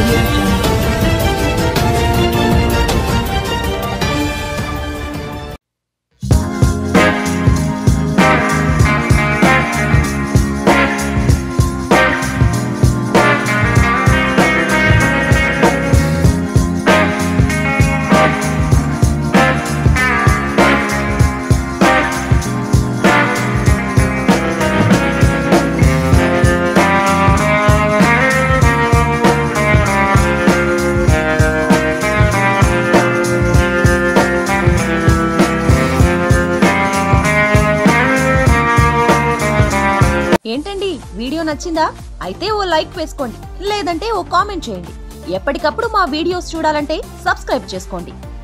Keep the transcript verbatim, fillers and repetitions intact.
ఏంటండి వీడియో నచ్చిందా? అయితే ఓ లైక్ వేసుకోండి, లేదంటే ఓ కామెంట్ చేయండి. ఎప్పటికప్పుడు మా వీడియోస్ చూడాలంటే సబ్స్క్రైబ్ చేసుకోండి.